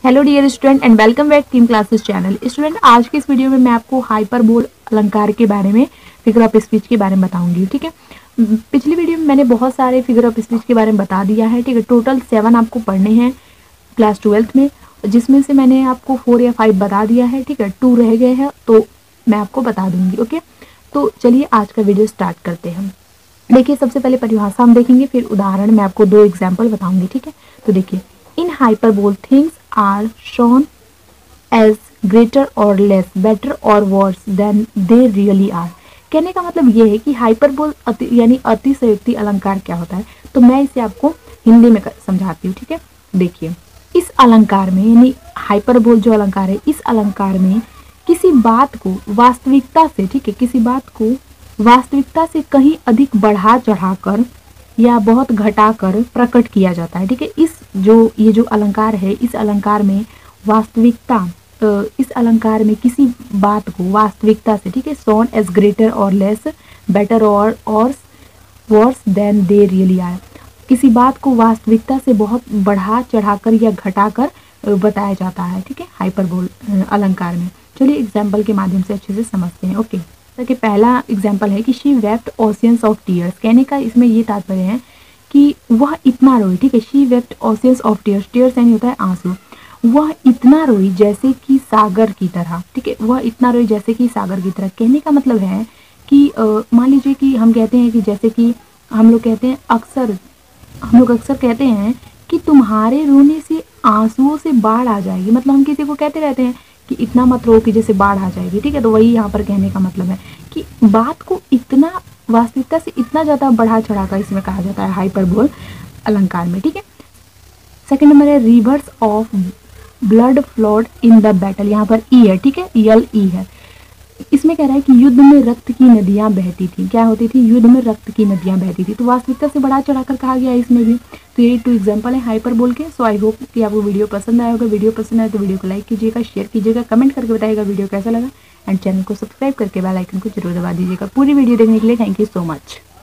Hello dear student and welcome back team classes channel. Student, आज की इस video में मैं आपको हाइपरबोल अलंकार के बारे में, फिगर ऑफ स्पीच के बारे में बताऊंगी। ठीक है, पिछली वीडियो में मैंने बहुत सारे फिगर ऑफ स्पीच के बारे में बता दिया है। ठीक है, टोटल 7 आपको पढ़ने हैं क्लास 12th में, जिसमें से मैंने आपको 4 या 5 बता दिया है। ठीक है, 2 रह गए हैं तो मैं आपको बता दूंगी। ओके, तो चलिए आज का वीडियो स्टार्ट करते हैं। देखिए, सबसे पहले परिभाषा हम देखेंगे, फिर उदाहरण में आपको 2 एग्जाम्पल बताऊंगी। ठीक है, तो देखिए, in hyperbole things are shown as greater और लेस, बेटर और worse than they really are. कहने का मतलब ये है कि हाइपरबोल यानी अतिशयोक्ति अलंकार क्या होता है, तो मैं इसे आपको हिंदी में समझाती हूँ। ठीक है, देखिए, इस अलंकार में यानी हाइपरबोल जो अलंकार है, इस अलंकार में किसी बात को वास्तविकता से, ठीक है, किसी बात को वास्तविकता से कहीं अधिक बढ़ा चढ़ाकर या बहुत घटाकर प्रकट किया जाता है। ठीक है, ये जो अलंकार है, इस अलंकार में वास्तविकता, इस अलंकार में किसी बात को वास्तविकता से, ठीक है, शोन एज ग्रेटर और लेस, बेटर और worse than they really are, किसी बात को वास्तविकता से बहुत बढ़ा चढ़ाकर या घटाकर बताया जाता है। ठीक है, हाइपरबोल अलंकार में। चलिए एग्जाम्पल के माध्यम से अच्छे से समझते हैं। ओके, कि पहला एग्जाम्पल है कि she wept oceans of tears. कहने का इसमें ये तात्पर्य है कि वह इतना रोई। ठीक है, she wept oceans of tears, tears यानी होता है आंसू। वह इतना रोई जैसे कि सागर की तरह। ठीक है, वह इतना रोई जैसे कि सागर की तरह। कहने का मतलब है कि मान लीजिए कि हम कहते हैं कि जैसे कि हम लोग अक्सर कहते हैं कि तुम्हारे रोने से आंसुओं से बाढ़ आ जाएगी। मतलब हम किसी को कहते रहते हैं कि इतना मत रो कि जैसे बाढ़ आ जाएगी। ठीक है, तो वही यहाँ पर कहने का मतलब है कि बात को इतना वास्तविकता से इतना ज़्यादा बढ़ा चढ़ाकर इसमें कहा जाता है हाइपरबोल अलंकार में। ठीक है, सेकंड नंबर है rivers of blood flowed in the battle. यहाँ पर ई है, ठीक है, ELE है। इसमें कह रहा है कि युद्ध में रक्त की नदियां बहती थी। क्या होती थी? युद्ध में रक्त की नदियां बहती थी। तो वास्तविकता से बढ़ा चढ़ाकर कहा गया है इसमें भी। तो ये 2 एग्जाम्पल है हाइपरबोल के। सो आई होप कि आपको वीडियो पसंद आया होगा। वीडियो पसंद आए तो वीडियो को लाइक कीजिएगा, शेयर कीजिएगा, कमेंट करके बताइएगा वीडियो कैसा लगा, एंड चैनल को सब्सक्राइब करके बेल आइकन को जरूर दबा दीजिएगा। पूरी वीडियो देखने के लिए थैंक यू सो मच।